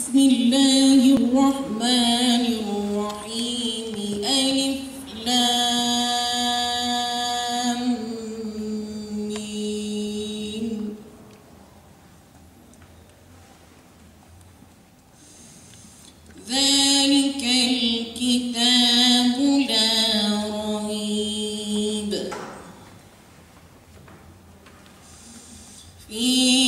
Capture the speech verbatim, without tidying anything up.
بسم الله الرحمن الرحيم. ألف لام ميم. ذلك الكتاب لا ريب فيه